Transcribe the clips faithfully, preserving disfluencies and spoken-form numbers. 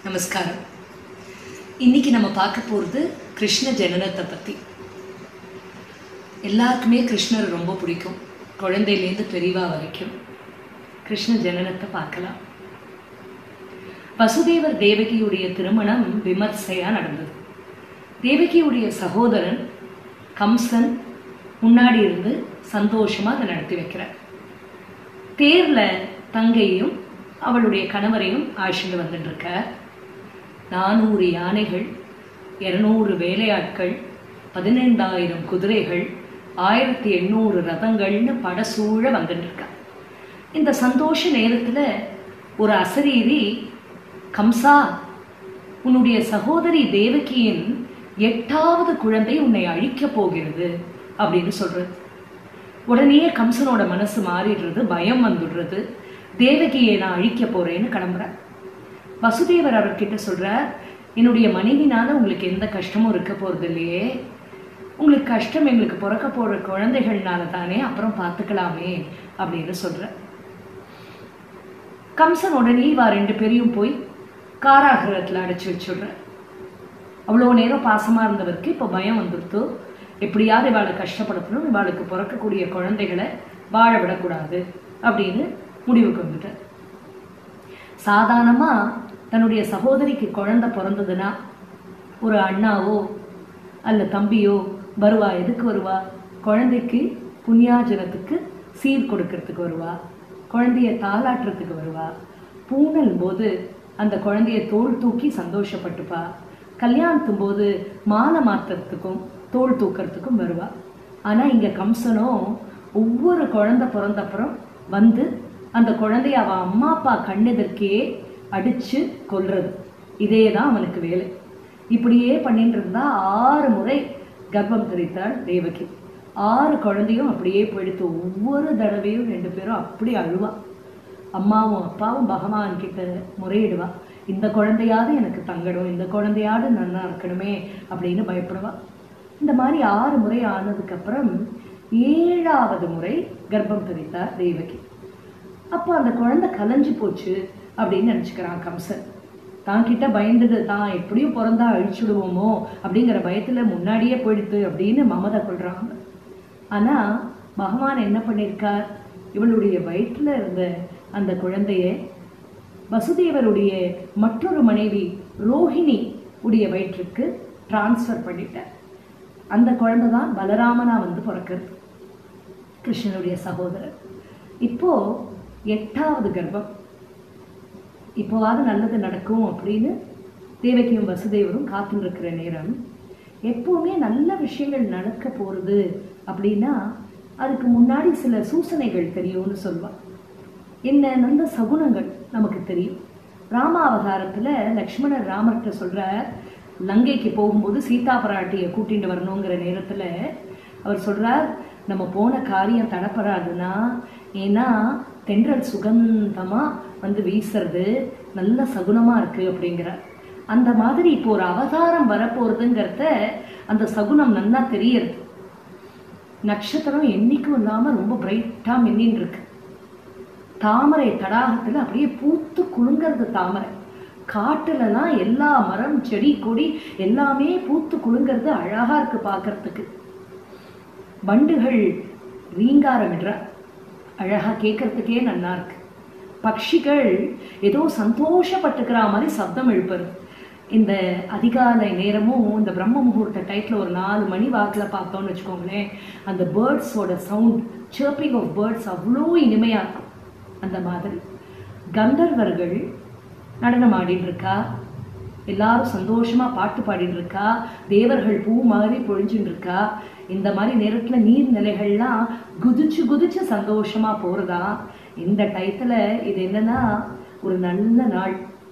நமஸ்காரம். இன்னைக்கு நம்ம பார்க்க போகிறது கிருஷ்ண ஜனனத்தை பற்றி. எல்லாருக்குமே கிருஷ்ணர் ரொம்ப பிடிக்கும், குழந்தையிலேருந்து பெரியவா வரைக்கும். கிருஷ்ண ஜனனத்தை பார்க்கலாம். வசுதேவர் தேவகியுடைய திருமணம் விமர்சையாக நடந்தது. தேவகியுடைய சகோதரன் கம்சன் முன்னாடி இருந்து சந்தோஷமாக அதை நடத்தி வைக்கிறார். தேரில் தங்கையும் அவளுடைய கணவரையும் ஆழ்ச்சிட்டு வந்துட்டு இருக்கார். நானூறு யானைகள், இருநூறு வேலையாட்கள், பதினைந்தாயிரம் குதிரைகள், ஆயிரத்தி எண்ணூறு ரதங்கள்னு படசூழ வந்துட்டு இருக்கா. இந்த சந்தோஷ நேரத்தில் ஒரு அசரீரி, கம்சா, உன்னுடைய சகோதரி தேவகியின் எட்டாவது குழந்தை உன்னை அழிக்கப் போகிறது அப்படின்னு சொல்றது. உடனே கம்சனோட மனசு மாறிடுறது, பயம் வந்துடுறது. தேவகியை நான் அழிக்க போறேன்னு கிளம்புறார். வசுதேவர் அவர்கிட்ட சொல்றார், என்னுடைய மனைவினால உங்களுக்கு எந்த கஷ்டமும் இருக்க போறது இல்லையே, உங்களுக்கு கஷ்டம் எங்களுக்கு பிறக்க போற குழந்தைகள்னால தானே, அப்புறம் பார்த்துக்கலாமே அப்படின்னு சொல்ற. கம்சன் உடனே இவா ரெண்டு பேரையும் போய் காராகிரகத்தில் அடைச்சி வச்சுடுற. அவ்வளோ நேரம் பாசமா இருந்தவருக்கு இப்போ பயம் வந்துடுத்து. எப்படியாவது இவாளை கஷ்டப்படுத்தணும், இவாளுக்கு பிறக்கக்கூடிய குழந்தைகளை வாழ விடக்கூடாது அப்படின்னு முடிவுக்கு வந்துட்டார். சாதாரணமா தன்னுடைய சகோதரிக்கு குழந்தை பிறந்ததுன்னா ஒரு அண்ணாவோ அல்ல தம்பியோ வருவா. எதுக்கு வருவா? குழந்தைக்கு புண்ணியாஜனத்துக்கு சீர் கொடுக்கறதுக்கு வருவா, குழந்தைய தாளாட்டுறதுக்கு வருவா, பூனல் போது அந்த குழந்தைய தோல் தூக்கி சந்தோஷப்பட்டுப்பா, கல்யாணத்தும் போது மாலை மாத்துறதுக்கும் தோல் தூக்கிறதுக்கும் வருவா. ஆனா இங்க கம்சனோ ஒவ்வொரு குழந்தை பிறந்தப்புறம் வந்து அந்த குழந்தைய அவ அம்மா அப்பா கண்ணெதற்கே அடிச்சு கொல்றது. இதே தான் அவனுக்கு வேலை. இப்படியே பண்ணிட்டு இருந்தா ஆறு முறை கர்ப்பம் தரித்தாள் தேவகி. ஆறு குழந்தையும் அப்படியே போயிடுத்து. ஒவ்வொரு தடவையும் ரெண்டு பேரும் அப்படி அழுவா. அம்மாவும் அப்பாவும் பகவான் கிட்ட முறையிடுவா, இந்த குழந்தையாவது எனக்கு தங்கணும், இந்த குழந்தையாவது நல்லா இருக்கணுமே அப்படின்னு பயப்படுவா. இந்த மாதிரி ஆறு முறை ஆனதுக்கு அப்புறம் ஏழாவது முறை கர்ப்பம் தரித்தார் தேவகி. அப்போ அந்த குழந்தை கலைஞ்சு போச்சு அப்படின்னு நினச்சிக்கிறான் கம்சன். தான் கிட்ட பயந்தது, தான் எப்படியும் பிறந்தா அழிச்சுடுவோமோ அப்படிங்கிற பயத்துல முன்னாடியே போயிடுத்து அப்படின்னு மமதை கொள்றாங்க. ஆனா பகவான் என்ன பண்ணியிருக்கார், இவளுடைய வயிற்றுல இருந்த அந்த குழந்தைய வசுதேவருடைய மற்றொரு மனைவி ரோஹிணி உடைய வயிற்றுக்கு டிரான்ஸ்ஃபர் பண்ணிட்டார். அந்த குழந்தை தான் பலராமனா வந்து பிறக்கிறது, கிருஷ்ணனுடைய சகோதரர். இப்போ எட்டாவது கர்ப்பம். இப்போவாது நல்லது நடக்கும் அப்படின்னு தேவகியும் வசுதேவரும் காத்துட்டு இருக்கிற நேரம், எப்பவுமே நல்ல விஷயங்கள் நடக்க போறது அப்படின்னா அதுக்கு முன்னாடி சில சூசனைகள் தெரியும்னு சொல்லுவாள். என்ன நல்ல சகுனங்கள் நமக்கு தெரியும். ராமாவதாரத்துல லக்ஷ்மணர் ராமர்கிட்ட சொல்ற, லங்கைக்கு போகும்போது சீதா பிராட்டியை கூட்டிட்டு வரணுங்கிற நேரத்துல அவர் சொல்றார், நம்ம போன காரியம் தடப்படாதுன்னா, ஏன்னா தென்றல் சுகந்தமா வந்து வீசுறது நல்ல சகுனமா இருக்கு அப்படிங்கிறார். அந்த மாதிரி இப்போ ஒரு அவதாரம் வரப்போறதுங்கிறத அந்த சகுனம் நல்லா தெரியறது. நட்சத்திரம் என்னைக்கும் இல்லாம ரொம்ப பிரைட்டா மின்னின்னு இருக்கு. தாமரை தடாகத்துல அப்படியே பூத்து குலுங்கிறது தாமரை. காட்டுலலாம் எல்லா மரம் செடி கொடி எல்லாமே பூத்து குலுங்கிறது அழகா இருக்கு பார்க்கறதுக்கு. வண்டுகள் ரீங்காரமிடுற அழகா கேட்கறதுக்கே நல்லா இருக்கு. பட்சிகள் ஏதோ சந்தோஷப்பட்டுக்கிற மாதிரி சப்தம் எழுப்புறது. இந்த அதிகாலை நேரமும் இந்த பிரம்ம முகூர்த்த டைட்டில் ஒரு நாலு மணி வாக்கில் பார்த்தோம்னு வச்சுக்கோங்களேன், அந்த பேர்ட்ஸோட சவுண்ட், சர்ப்பிங் ஆஃப் பேர்ட்ஸ் அவ்வளோ இனிமையா இருக்கும். அந்த மாதிரி கந்தர்வர்கள் நடனம் ஆடிட்டு இருக்கா, எல்லாரும் சந்தோஷமா பாட்டு பாடிட்டு இருக்கா, தேவர்கள் பூ மாதிரி பொழிஞ்சுட்டு இருக்கா. இந்த மாதிரி நேரத்துல நீர்நிலைகள்லாம் குதிச்சு குதிச்சு சந்தோஷமா போறதா. இந்த டயத்துல இது என்னன்னா ஒரு நல்ல நாள்,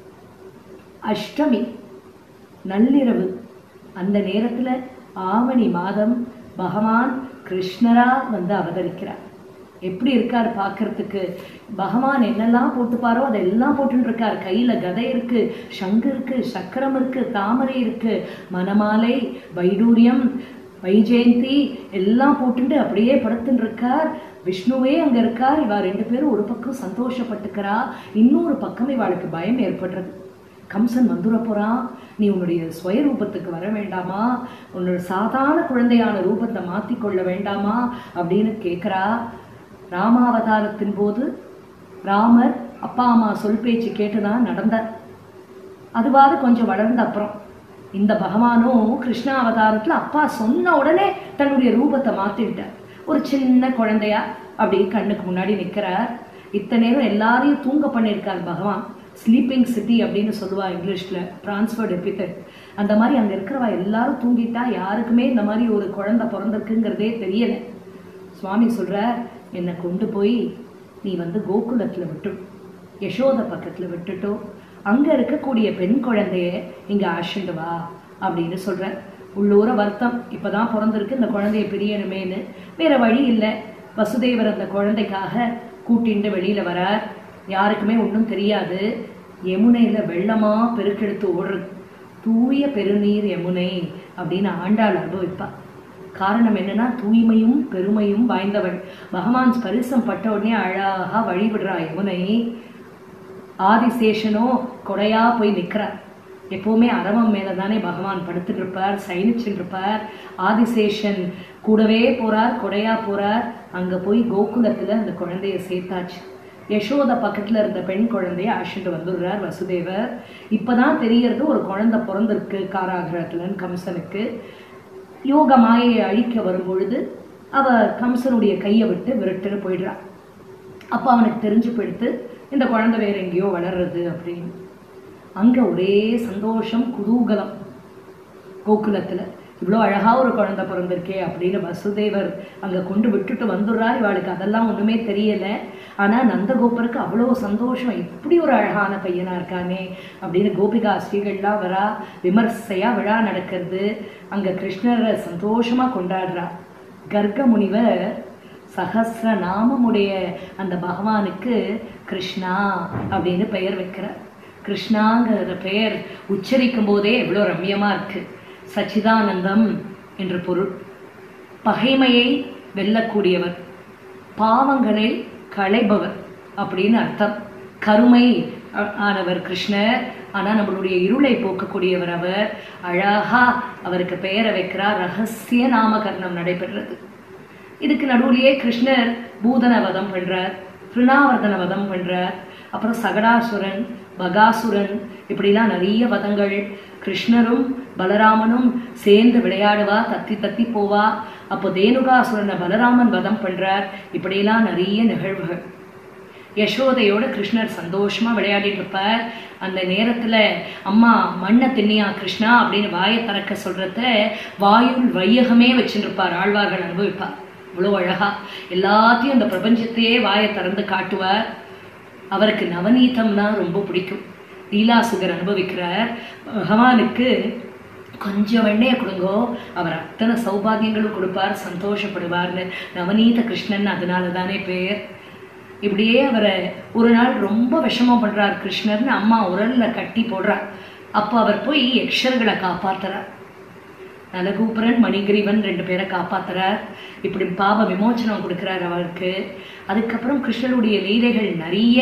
அஷ்டமி, நள்ளிரவு. அந்த நேரத்துல ஆவணி மாதம் பகவான் கிருஷ்ணரா வந்து அவதரிக்கிறார். எப்படி இருக்கார் பார்க்கறதுக்கு, பகவான் என்னெல்லாம் போட்டுப்பாரோ அதெல்லாம் போட்டுட்டு இருக்கார். கையில கதை இருக்கு, சங்கு இருக்கு, சக்கரம் இருக்கு, தாமரை இருக்கு, மணமாலை, வைடூரியம், வைஜெயந்தி எல்லாம் போட்டுட்டு அப்படியே படுத்துட்டு இருக்கார். விஷ்ணுவே அங்க இருக்கார். இவா ரெண்டு பேரும் ஒரு பக்கம் சந்தோஷப்பட்டுக்கிறா, இன்னொரு பக்கம் இவாளுக்கு பயம் ஏற்படுறது. கம்சன் வந்துட போறான், நீ உன்னுடைய சுயரூபத்துக்கு வர வேண்டாமா, உன்னோட சாதாரண குழந்தையான ரூபத்தை மாற்றிக்கொள்ள வேண்டாமா அப்படின்னு கேட்குறா. ராமாவதாரத்தின் போது ராமர் அப்பா அம்மா சொல் பேச்சு கேட்டுதான் நடந்தார். அதுவாது கொஞ்சம் வளர்ந்த அப்புறம் இந்த பகவானும் கிருஷ்ணா அவதாரத்தில் அப்பா சொன்ன உடனே தன்னுடைய ரூபத்தை மாற்றிவிட்டார். ஒரு சின்ன குழந்தையா அப்படி கண்ணுக்கு முன்னாடி நிற்கிறார். இத்தனை நேரம் எல்லாரையும் தூங்க பண்ணியிருக்கார் பகவான். ஸ்லீப்பிங் சிட்டி அப்படின்னு சொல்லுவா இங்கிலீஷில், டிரான்ஸ்ஃபர்ட் எபித்தட். அந்த மாதிரி அங்கே இருக்கிறவா எல்லாரும் தூங்கிட்டா, யாருக்குமே இந்த மாதிரி ஒரு குழந்தை பிறந்திருக்குங்கிறதே தெரியலை. சுவாமி சொல்கிறார், என்னை கொண்டு போய் நீ வந்து கோகுலத்தில் விட்டு யசோத பக்கத்தில் விட்டுட்டோ, அங்கே இருக்கக்கூடிய பெண் குழந்தைய இங்கே ஆஷிண்டு வா அப்படின்னு சொல்கிறார். உள்ளூர வருத்தம், இப்போ தான் பிறந்திருக்கு, இந்த குழந்தைய பிரியணுமேனு. வேறு வழி இல்லை. வசுதேவர் அந்த குழந்தைக்காக கூட்டிட்டு வெளியில் வரார். யாருக்குமே ஒன்றும் தெரியாது. யமுனையில் வெள்ளமாக பெருக்கெடுத்து ஓடுறது. தூய பெருநீர் யமுனை அப்படின்னு ஆண்டாள் அனுபவிப்பாள். காரணம் என்னன்னா, தூய்மையும் பெருமையும் வாய்ந்தவள். பகவான் ஸ்பரிசம் பட்ட உடனே அழகாக வழிவிடுறா யமுனை. ஆதிசேஷனோ கொடையா போய் நிற்கிறார். எப்போவுமே அரவம் மேலே தானே பகவான் படுத்துட்டு இருப்பார், சயனிச்சுட்டு இருப்பார். ஆதிசேஷன் கூடவே போறார், கொடையா போறார். அங்கே போய் கோகுலத்தில் அந்த குழந்தைய சேர்த்தாச்சு. யசோத பக்கத்தில் இருந்த பெண் குழந்தைய அழைச்சிட்டு வந்துடுறார் வசுதேவர். இப்போதான் தெரியறது ஒரு குழந்தை பிறந்திருக்கு காராகிரகத்துலன்னு கம்சனுக்கு. யோக மாயை அழிக்க வரும் பொழுது அவ கம்சனுடைய கையை விட்டு விரட்டுன்னு போயிடுறான். அப்போ அவனுக்கு தெரிஞ்சு போயிடுத்து இந்த குழந்தை வேற எங்கேயோ வளர்றது அப்படின்னு. அங்கே ஒரே சந்தோஷம், குதூகலம். கோகுலத்தில் இவ்வளோ அழகாக ஒரு குழந்தை பிறந்திருக்கே அப்படின்னு வசுதேவர் அங்கே கொண்டு விட்டுட்டு வந்துடுறார். இவளுக்கு அதெல்லாம் ஒன்றுமே தெரியலை. ஆனால் நந்தகோபருக்கு அவ்வளோ சந்தோஷம், இப்படி ஒரு அழகான பையனாக இருக்கானே அப்படின்னு. கோபிகா ஸ்ரீகள்லாம் வரா, விமர்சையாக விழா நடக்கிறது. அங்கே கிருஷ்ணரை சந்தோஷமாக கொண்டாடுறா. கர்க முனிவர் சகஸ்ர நாமமுடைய அந்த பகவானுக்கு கிருஷ்ணா அப்படின்னு பெயர் வைக்கிறார். கிருஷ்ணாங்கிற பெயர் உச்சரிக்கும் போதே எவ்வளோ ரம்யமாக இருக்குது. சச்சிதானந்தம் என்று பொருள். பகைமையை வெல்லக்கூடியவர், பாவங்களை களைபவர் அப்படின்னு அர்த்தம். கருமை ஆனவர் கிருஷ்ணர். ஆனால் நம்மளுடைய இருளை போக்கக்கூடியவர் அவர். அழகா அவருக்கு பெயரை வைக்கிறார். ரகசிய நாமகரணம் நடைபெறுறது. இதுக்கு நடுவுலையே கிருஷ்ணர் பூதன வதம் பண்றார், திருநாவர்தன வதம் பண்றார். அப்புறம் சகடாசுரன், பகாசுரன், இப்படிலாம் நிறைய வதங்கள். கிருஷ்ணரும் பலராமனும் சேர்ந்து விளையாடுவா, தத்தி தத்தி போவா. அப்போ தேனுகாசுரனை பலராமன் வதம் பண்றார். இப்படியெல்லாம் நிறைய நிகழ்வுகள். யசோதையோட கிருஷ்ணர் சந்தோஷமா விளையாடிட்டு இருப்பார். அந்த நேரத்துல அம்மா மண்ணை தின்னியா கிருஷ்ணா அப்படின்னு வாயை திறக்க சொல்றத வாயுள் வையகமே வச்சுட்டு இருப்பார். ஆழ்வார்கள் அனுபவிப்பார். இவ்வளோ அழகா எல்லாத்தையும் அந்த பிரபஞ்சத்தையே வாயை திறந்து காட்டுவார். அவருக்கு நவநீதம்னா ரொம்ப பிடிக்கும். லீலாசுகர் அனுபவிக்கிறார். பகவானுக்கு கொஞ்சம் வெண்ணையை கொடுங்கோ, அவர் அத்தனை சௌபாகியங்களும் கொடுப்பார், சந்தோஷப்படுவார்னு. நவநீத கிருஷ்ணன் அதனால தானே பேர். இப்படியே அவரை ஒரு நாள் ரொம்ப விஷமம் பண்றார் கிருஷ்ணர்னு அம்மா உரல்ல கட்டி போடுறார். அப்போ அவர் போய் யக்ஷர்களை காப்பாத்துறார். நலகூபரன், மணிகிரீவன் ரெண்டு பேரை காப்பாத்துறார். இப்படி பாப விமோச்சனம் கொடுக்கிறார் அவருக்கு. அதுக்கப்புறம் கிருஷ்ணருடைய லீலைகள் நிறைய.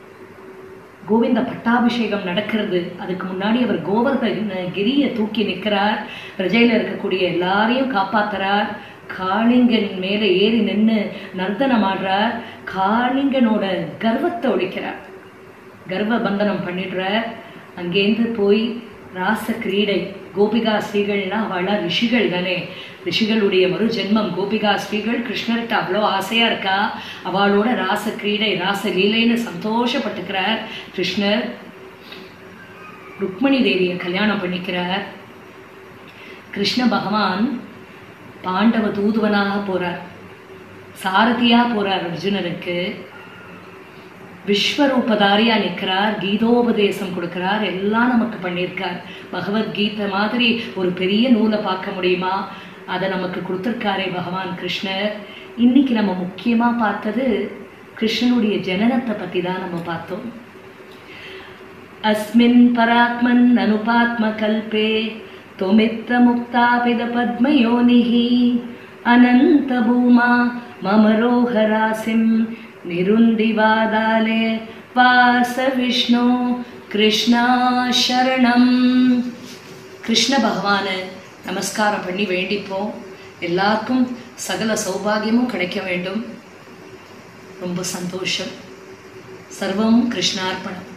கோவிந்த பட்டாபிஷேகம் நடக்கிறது. அதுக்கு முன்னாடி அவர் கோவர்தன கிரியை தூக்கி நிற்கிறார். பிரஜையில் இருக்கக்கூடிய எல்லாரையும் காப்பாத்துறார். காளிங்கன் மேலே ஏறி நின்று நர்த்தனம் ஆடுறார். காளிங்கனோட கர்வத்தை ஒழிக்கிறார், கர்வ பந்தனம் பண்ணிடுறார். அங்கேருந்து போய் ராச கிரீடை, கோபிகா ஸ்ரீகள்னா அவளா ரிஷிகள் தானே, ரிஷிகளுடைய மறு ஜென்மம் கோபிகா ஸ்ரீகள். கிருஷ்ணர்கிட்ட அவ்வளோ ஆசையா இருக்கா. அவளோட ராச கிரீடை, ராச லீலைன்னு சந்தோஷப்பட்டுக்கிறார் கிருஷ்ணர். ருக்மணி தேவியை கல்யாணம் பண்ணிக்கிறார். கிருஷ்ண பகவான் பாண்டவ தூதுவனாக போறார், சாரதியா போறார் அர்ஜுனனுக்கு. விஸ்வரூபதாரியா நிற்கிறார், கீதோபதேசம் கொடுக்கிறார், எல்லாம் நமக்கு பண்ணியிருக்கார். பகவத்கீதை மாதிரி ஒரு பெரிய நூலை பார்க்க முடியுமா? அதை நமக்கு கொடுத்துருக்காரே பகவான் கிருஷ்ணர். இன்னைக்கு நம்ம முக்கியமா பார்த்தது கிருஷ்ணனுடைய ஜனனத்தை பத்தி தான் நம்ம பார்த்தோம். அஸ்மின் பராத்மன் அனுபாத்ம கல்பே தொமித்த முக்தாபித பத்மயோனிஹி அனந்த பூமா மமரோஹராசிம் நிருந்திவாதாலே வாச விஷ்ணு கிருஷ்ணா சரணம். கிருஷ்ண பகவானை நமஸ்காரம் பண்ணி வேண்டிப்போம். எல்லாருக்கும் சகல சௌபாகியமும் கிடைக்க வேண்டும். ரொம்ப சந்தோஷம். சர்வம் கிருஷ்ணார்ப்பணம்.